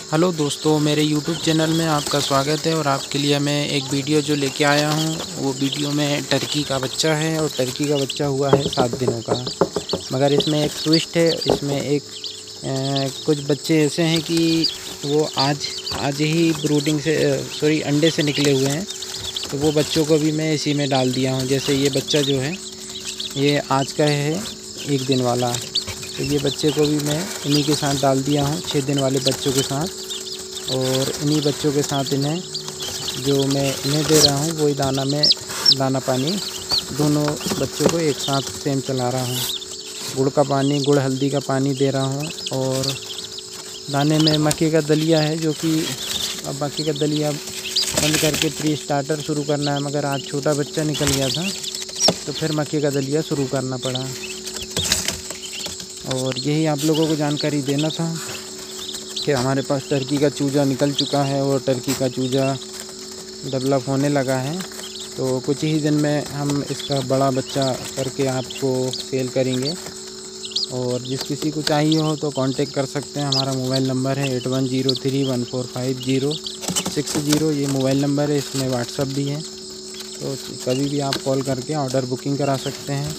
Hello दोस्तों, मेरे YouTube channel में आपका स्वागत है। और आपके लिए मैं एक वीडियो जो लेके आया हूँ, वो वीडियो में टर्की का बच्चा है। और टर्की का बच्चा हुआ है 7 दिनों का। मगर इसमें एक ट्विस्ट है। इसमें एक कुछ बच्चे ऐसे हैं कि वो आज ही ब्रूडिंग से अंडे से निकले हुए हैं। तो वो बच्चों को भी मैं इसी में डाल दिया हूँ। जैसे ये बच्चा जो है, ये आज का है 1 दिन वाला। तो ये बच्चे को भी मैं इन्हीं के साथ डाल दिया हूँ, 6 दिन वाले बच्चों के साथ। और इन्हीं बच्चों के साथ इन्हें जो मैं इन्हें दे रहा हूँ, वही दाना पानी दोनों बच्चों को एक साथ सेम चला रहा हूँ। गुड़ का पानी, गुड़ हल्दी का पानी दे रहा हूँ। और दाने में मक्के का दलिया है, जो कि अब मक्के का दलिया बंद करके प्री स्टार्टर शुरू करना है। मगर आज छोटा बच्चा निकल गया था, तो फिर मक्के का दलिया शुरू करना पड़ा। और यही आप लोगों को जानकारी देना था कि हमारे पास टर्की का चूजा निकल चुका है और टर्की का चूजा डेवलप होने लगा है। तो कुछ ही दिन में हम इसका बड़ा बच्चा करके आपको सेल करेंगे। और जिस किसी को चाहिए हो तो कांटेक्ट कर सकते हैं। हमारा मोबाइल नंबर है 8103145060। ये मोबाइल नंबर है, इसमें व्हाट्सअप भी है। तो कभी भी आप कॉल करके ऑर्डर बुकिंग करा सकते हैं।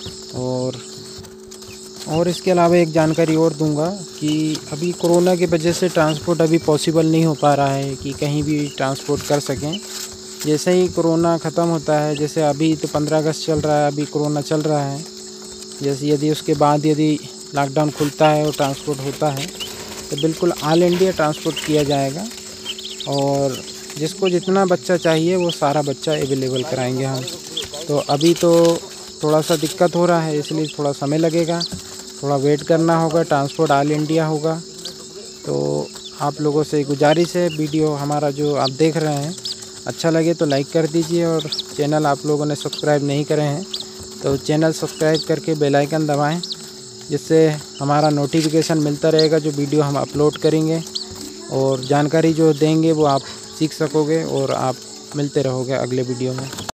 और इसके अलावा एक जानकारी और दूंगा कि अभी कोरोना की वजह से ट्रांसपोर्ट अभी पॉसिबल नहीं हो पा रहा है कि कहीं भी ट्रांसपोर्ट कर सकें। जैसे ही कोरोना ख़त्म होता है, जैसे अभी तो 15 अगस्त चल रहा है, अभी कोरोना चल रहा है। जैसे यदि उसके बाद यदि लॉकडाउन खुलता है और ट्रांसपोर्ट होता है, तो बिल्कुल ऑल इंडिया ट्रांसपोर्ट किया जाएगा। और जिसको जितना बच्चा चाहिए वो सारा बच्चा अवेलेबल कराएंगे हम। तो अभी तो थोड़ा सा दिक्कत हो रहा है, इसलिए थोड़ा समय लगेगा, थोड़ा वेट करना होगा। ट्रांसपोर्ट ऑल इंडिया होगा। तो आप लोगों से गुजारिश है, वीडियो हमारा जो आप देख रहे हैं अच्छा लगे तो लाइक कर दीजिए। और चैनल आप लोगों ने सब्सक्राइब नहीं करे हैं तो चैनल सब्सक्राइब करके बेल आइकन दबाएं, जिससे हमारा नोटिफिकेशन मिलता रहेगा जो वीडियो हम अपलोड करेंगे। और जानकारी जो देंगे वो आप सीख सकोगे और आप मिलते रहोगे अगले वीडियो में।